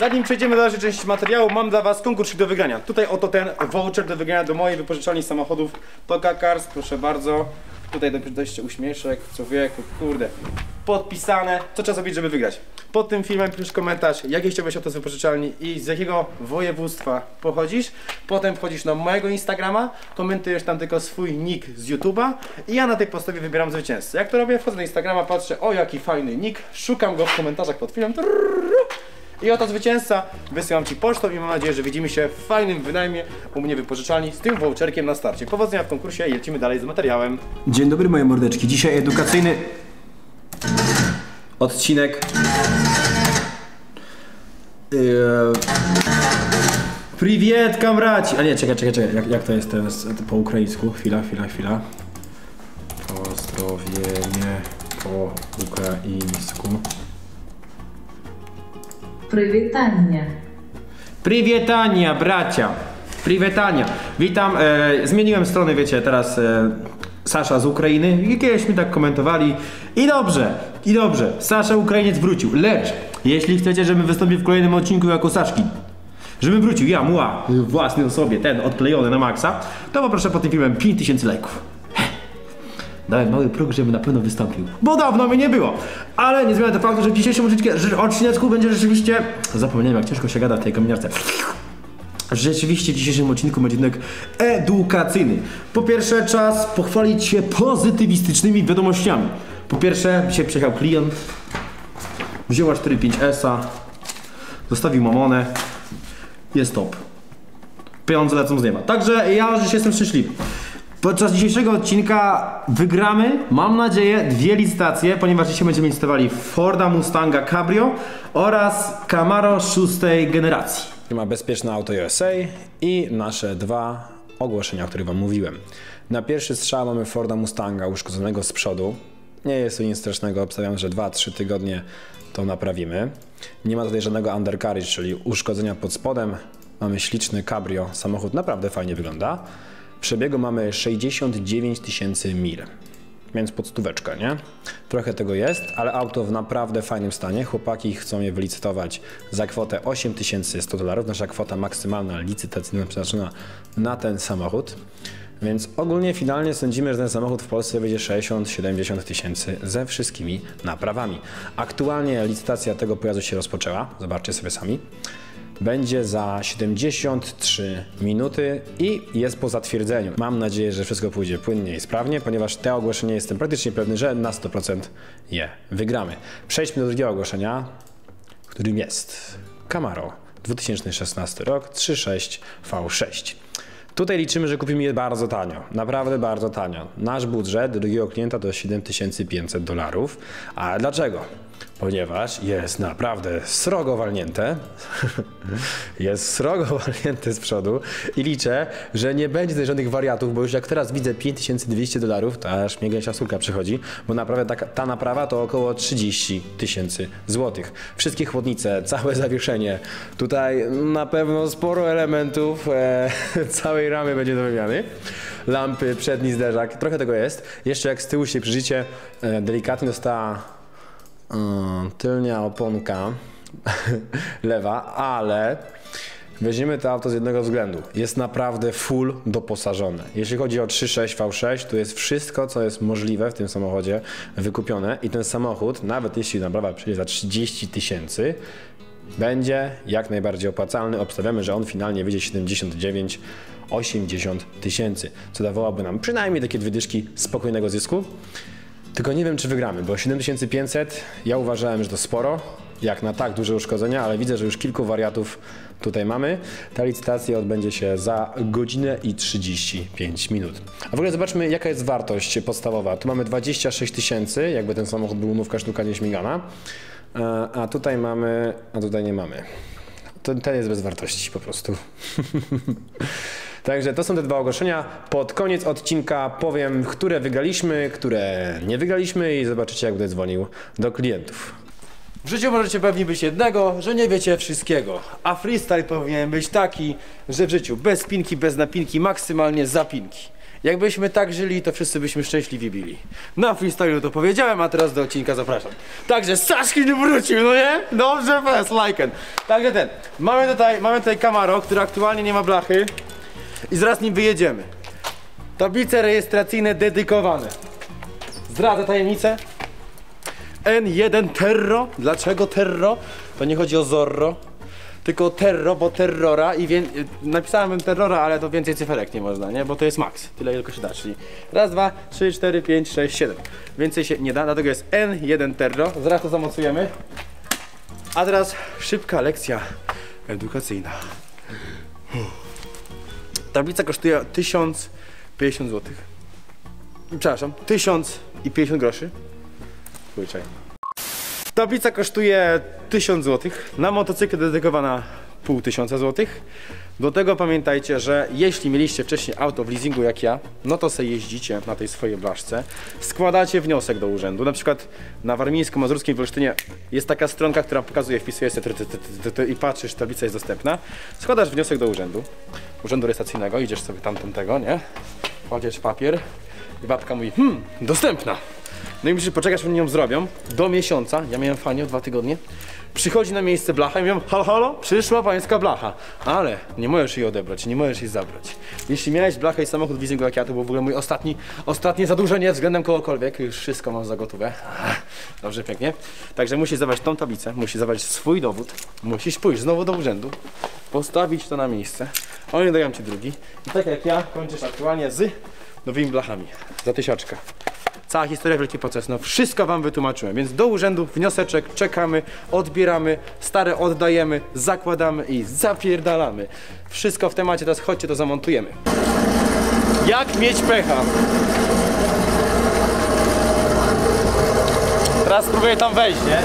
Zanim przejdziemy do dalszej części materiału, mam dla was konkursik do wygrania. Tutaj oto ten voucher do wygrania do mojej wypożyczalni samochodów Toka Cars, proszę bardzo. Tutaj jeszcze uśmieszek, człowieku, kurde. Podpisane. Co trzeba zrobić, żeby wygrać? Pod tym filmem pisz komentarz, jakie chciałbyś auto z wypożyczalni i z jakiego województwa pochodzisz. Potem wchodzisz na mojego Instagrama, komentujesz tam tylko swój nick z YouTube'a i ja na tej podstawie wybieram zwycięzcę. Jak to robię? Wchodzę na Instagrama, patrzę, o jaki fajny nick, szukam go w komentarzach pod filmem. I oto zwycięzca, wysyłam ci pocztą i mam nadzieję, że widzimy się w fajnym wynajmie u mnie wypożyczalni z tym voucherkiem na starcie. Powodzenia w konkursie i lecimy dalej z materiałem. Dzień dobry moje mordeczki, dzisiaj edukacyjny odcinek. Priwiet kamraci! A nie, czekaj, jak to jest teraz po ukraińsku? Chwila. Pozdrowienie po ukraińsku. Priwietania, bracia. Priwietania. Witam, zmieniłem stronę, wiecie, teraz Sasza z Ukrainy. I kiedyś mi tak komentowali. I dobrze, Sasza Ukrainiec wrócił. Lecz, jeśli chcecie, żebym wystąpił w kolejnym odcinku jako Saszki, żebym wrócił, ja, w własnej osobie, ten odklejony na maksa, to poproszę pod tym filmem 5000 lajków. Dałem mały próg, żebym na pewno wystąpił, bo dawno mnie nie było. Ale nie zmienia to faktu, że w dzisiejszym odcineczku będzie rzeczywiście... Zapomniałem, jak ciężko się gada w tej kominiarce. Rzeczywiście w dzisiejszym odcinku będzie odcinek edukacyjny. Po pierwsze, czas pochwalić się pozytywistycznymi wiadomościami. Po pierwsze, dzisiaj przyjechał klient, wzięła 4.5S-a, zostawił mamonę, jest top. Pieniądze lecą z nieba. Także ja już jestem szczęśliwy. Podczas dzisiejszego odcinka wygramy, mam nadzieję, 2 licytacje, ponieważ dzisiaj będziemy licytowali Forda Mustanga Cabrio oraz Camaro 6. generacji. Ma bezpieczne auto USA i nasze 2 ogłoszenia, o których wam mówiłem. Na pierwszy strzał mamy Forda Mustanga uszkodzonego z przodu. Nie jest to nic strasznego, obstawiam, że 2-3 tygodnie to naprawimy. Nie ma tutaj żadnego undercarriage, czyli uszkodzenia pod spodem. Mamy śliczny Cabrio, samochód naprawdę fajnie wygląda. Przebiegu mamy 69 000 mil, więc pod stóweczkę, nie? Trochę tego jest, ale auto w naprawdę fajnym stanie. Chłopaki chcą je wylicytować za kwotę $8100. Nasza kwota maksymalna licytacyjna przeznaczona na ten samochód. Więc ogólnie finalnie sądzimy, że ten samochód w Polsce będzie 60-70 tysięcy ze wszystkimi naprawami. Aktualnie licytacja tego pojazdu się rozpoczęła, zobaczcie sobie sami. Będzie za 73 minuty i jest po zatwierdzeniu. Mam nadzieję, że wszystko pójdzie płynnie i sprawnie, ponieważ te ogłoszenie jestem praktycznie pewny, że na 100% je wygramy. Przejdźmy do drugiego ogłoszenia, którym jest Camaro 2016 rok 3.6 V6. Tutaj liczymy, że kupimy je bardzo tanio, naprawdę bardzo tanio. Nasz budżet do drugiego klienta to $7500. A dlaczego? Ponieważ jest naprawdę srogo walnięte, jest srogo walnięte z przodu i liczę, że nie będzie tutaj żadnych wariatów, bo już jak teraz widzę $5200, to aż mnie gęsia sulka przychodzi, bo naprawdę ta naprawa to około 30 000 złotych. Wszystkie chłodnice, całe zawieszenie, tutaj na pewno sporo elementów całej ramy będzie do wymiany. Lampy, przedni zderzak, trochę tego jest. Jeszcze jak z tyłu się przyjrzycie, delikatnie dostała tylnia oponka lewa, ale weźmiemy to auto z jednego względu. Jest naprawdę full doposażone. Jeśli chodzi o 3.6 V6, to jest wszystko, co jest możliwe w tym samochodzie wykupione i ten samochód, nawet jeśli naprawa przyjdzie za 30 000, będzie jak najbardziej opłacalny. Obstawiamy, że on finalnie wyjdzie 79-80 tysięcy, co dawałoby nam przynajmniej takie 2 dyszki spokojnego zysku. Tylko nie wiem, czy wygramy, bo 7500 ja uważałem, że to sporo, jak na tak duże uszkodzenia, ale widzę, że już kilku wariatów tutaj mamy. Ta licytacja odbędzie się za 1 godzinę i 35 minut. A w ogóle zobaczmy, jaka jest wartość podstawowa. Tu mamy 26 tysięcy, jakby ten samochód był nówka sztuka nieśmigana, a tutaj mamy, a tutaj nie mamy. Ten jest bez wartości po prostu. Także to są te 2 ogłoszenia. Pod koniec odcinka powiem, które wygraliśmy, które nie wygraliśmy i zobaczycie, jak będę dzwonił do klientów. W życiu możecie pewni być jednego, że nie wiecie wszystkiego, a freestyle powinien być taki, że w życiu bez spinki, bez napinki, maksymalnie zapinki. Jakbyśmy tak żyli, to wszyscy byśmy szczęśliwi byli. Na freestylu to powiedziałem, a teraz do odcinka zapraszam. Także Saszkin wrócił, no nie? Dobrze, fest, lajken. Także mamy tutaj Camaro, który aktualnie nie ma blachy i zaraz nim wyjedziemy. Tablice rejestracyjne dedykowane. Zdradzę tajemnicę. N1 Terro. Dlaczego Terro? To nie chodzi o Zorro, tylko Terro, bo Terrora i napisałem Terrora, ale to więcej cyferek nie można, nie? Bo to jest max, tyle tylko się da, czyli raz, 2, 3, 4, 5, 6, 7. Więcej się nie da, dlatego jest N1 Terro. Zaraz to zamocujemy. A teraz szybka lekcja edukacyjna. Tablica kosztuje 1050 zł. Przepraszam, 1050 groszy. Kurczę. Tablica kosztuje 1000 zł. Na motocykl dedykowana 500 zł. Do tego pamiętajcie, że jeśli mieliście wcześniej auto w leasingu jak ja, no to sobie jeździcie na tej swojej blaszce, składacie wniosek do urzędu. Na przykład na warmińsko-mazurskim w Olsztynie jest taka stronka, która pokazuje, wpisujesz i patrzysz, tablica jest dostępna. Składasz wniosek do urzędu rejestracyjnego, idziesz sobie tamtego, nie? Kładziesz papier i babka mówi, dostępna. No i musisz poczekać, aż oni ją zrobią. Do miesiąca, ja miałem fanię 2 tygodnie. Przychodzi na miejsce blacha i mówią, halo, halo, przyszła pańska blacha. Ale nie możesz jej odebrać, nie możesz jej zabrać. Jeśli miałeś blachę i samochód w leasingu jak ja, to był w ogóle mój ostatnie zadłużenie względem kogokolwiek. Już wszystko mam za gotówę. Dobrze, pięknie. Także musisz zabrać tą tablicę, musisz zabrać swój dowód. Musisz pójść znowu do urzędu, postawić to na miejsce. Oni dają ci drugi. I tak jak ja, kończysz aktualnie z nowymi blachami. Za 1000. Cała historia, wielki proces, no wszystko wam wytłumaczyłem, więc do urzędu wnioseczek, czekamy, odbieramy, stare oddajemy, zakładamy i zapierdalamy. Wszystko w temacie, teraz chodźcie, to zamontujemy. Jak mieć pecha? Teraz spróbuję tam wejść, nie?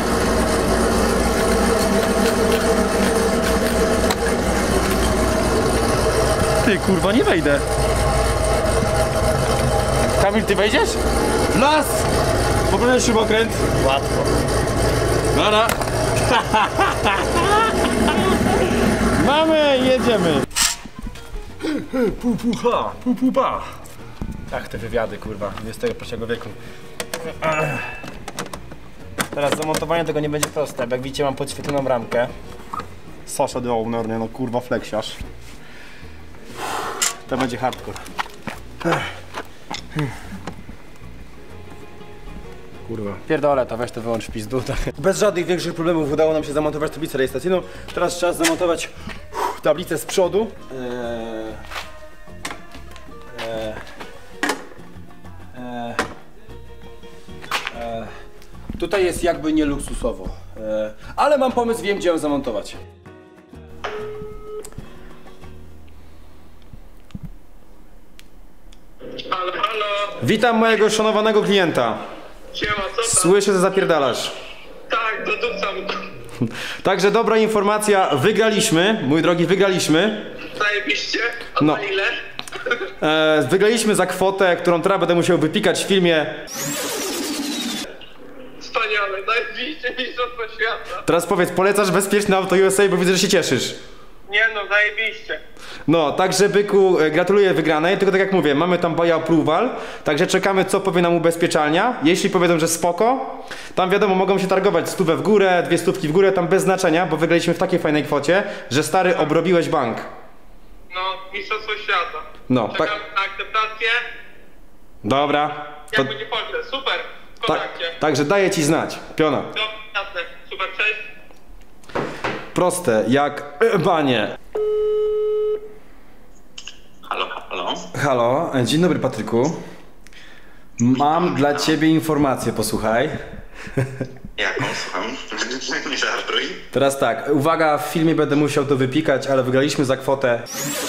Ty kurwa, nie wejdę. Kamil, ty wejdziesz? Las! Poprawię śrubokręt. Łatwo. Dobra. Mamy, jedziemy. Pupa. Ach, te wywiady, kurwa, XXI wieku. Teraz zamontowanie tego nie będzie proste. Jak widzicie, mam podświetloną ramkę. Sasha the owner, nie no, kurwa, fleksiarz. To będzie hardcore. Kurwa. Pierdolę to, weź to wyłącz w pizdu. Tak. Bez żadnych większych problemów udało nam się zamontować tablicę rejestracyjną. Teraz czas zamontować tablicę z przodu. Tutaj jest jakby nie luksusowo. Ale mam pomysł, wiem gdzie ją zamontować. Halo, halo. Witam mojego szanowanego klienta. Siema, co tam? Słyszę, że zapierdalasz. Tak, dodupcam. Także dobra informacja, wygraliśmy, mój drogi, wygraliśmy. Zajebiście. A No. na ile? Wygraliśmy za kwotę, którą teraz będę musiał wypikać w filmie. Wspaniale, zajebiście, mistrzostwo świata. Teraz powiedz, polecasz bezpieczne auto USA, bo widzę, że się cieszysz. Nie no, zajebiście. No, także byku, gratuluję wygranej, tylko tak jak mówię, mamy tam buy approval, także czekamy co powie nam ubezpieczalnia. Jeśli powiedzą, że spoko, tam wiadomo, mogą się targować 100 w górę, 200 w górę, tam bez znaczenia, bo wygraliśmy w takiej fajnej kwocie, że stary, obrobiłeś bank. No, mistrzostwo świata. No, Czekam tak. na akceptację. Dobra. To, Jak będzie pośle, super. W kontakcie. także daję ci znać, piona. No, jasne, super, cześć. Proste, jak banie. Halo, halo. Halo, dzień dobry Patryku. Mam dla ciebie informację, posłuchaj. Jaką, słucham? Nie żartuj. Teraz tak, uwaga, w filmie będę musiał to wypikać, ale wygraliśmy za kwotę.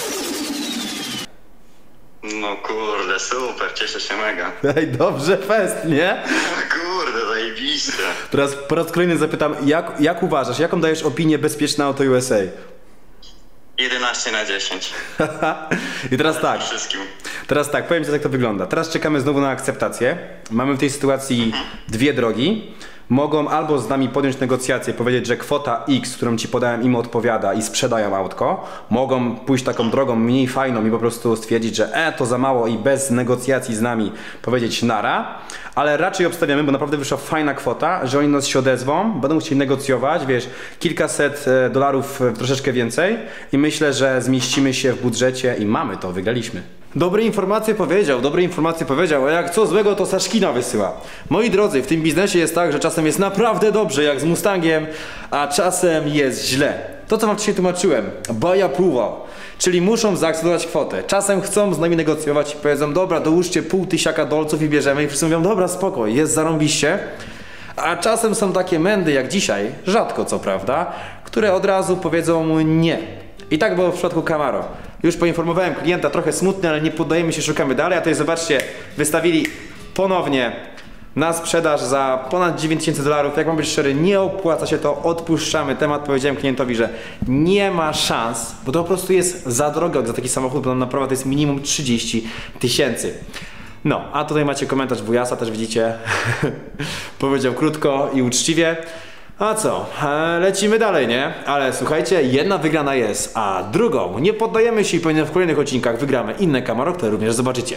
No kurde, super, cieszę się mega. Ej, dobrze, fest, nie? Kurde, zajebiście. Teraz po raz kolejny zapytam, jak uważasz, jaką dajesz opinię bezpieczne auto USA? 11/10. I teraz tak, Wszystkim. Teraz tak, powiem ci jak to wygląda. Teraz czekamy znowu na akceptację. Mamy w tej sytuacji dwie drogi. Mogą albo z nami podjąć negocjacje, powiedzieć, że kwota X, którą ci podałem, im odpowiada i sprzedają autko. Mogą pójść taką drogą mniej fajną i po prostu stwierdzić, że to za mało i bez negocjacji z nami powiedzieć nara. Ale raczej obstawiamy, bo naprawdę wyszła fajna kwota, że oni nas się odezwą, będą chcieli negocjować, wiesz, kilkaset dolarów troszeczkę więcej i myślę, że zmieścimy się w budżecie i mamy to, wygraliśmy. Dobre informacje powiedział, a jak co złego to Saszkina wysyła. Moi drodzy, w tym biznesie jest tak, że czasem jest naprawdę dobrze, jak z Mustangiem, a czasem jest źle. To co wam wcześniej tłumaczyłem, buy approval, czyli muszą zaakceptować kwotę. Czasem chcą z nami negocjować i powiedzą, dobra, dołóżcie $500 i bierzemy i wszyscy mówią, dobra, spoko, jest zarąbiście. A czasem są takie mędy jak dzisiaj, rzadko co prawda, które od razu powiedzą nie. I tak było w przypadku Camaro. Już poinformowałem klienta, trochę smutny, ale nie poddajemy się, szukamy dalej. A tutaj zobaczcie, wystawili ponownie na sprzedaż za ponad $9,000. Jak mam być szczery, nie opłaca się to, odpuszczamy temat. Powiedziałem klientowi, że nie ma szans, bo to po prostu jest za drogo za taki samochód, bo naprawa to jest minimum 30 000. No, a tutaj macie komentarz wujasa, też widzicie. Powiedział krótko i uczciwie. A co? Lecimy dalej, nie? Ale słuchajcie, jedna wygrana jest, a drugą nie poddajemy się i pewnie w kolejnych odcinkach wygramy inne Camaro, które również zobaczycie.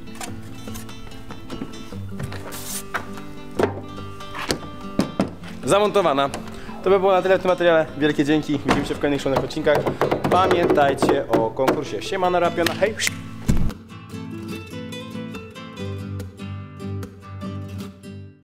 Zamontowana. To by było na tyle w tym materiale. Wielkie dzięki. Widzimy się w kolejnych odcinkach. Pamiętajcie o konkursie. Siemano Rapiona. Hej!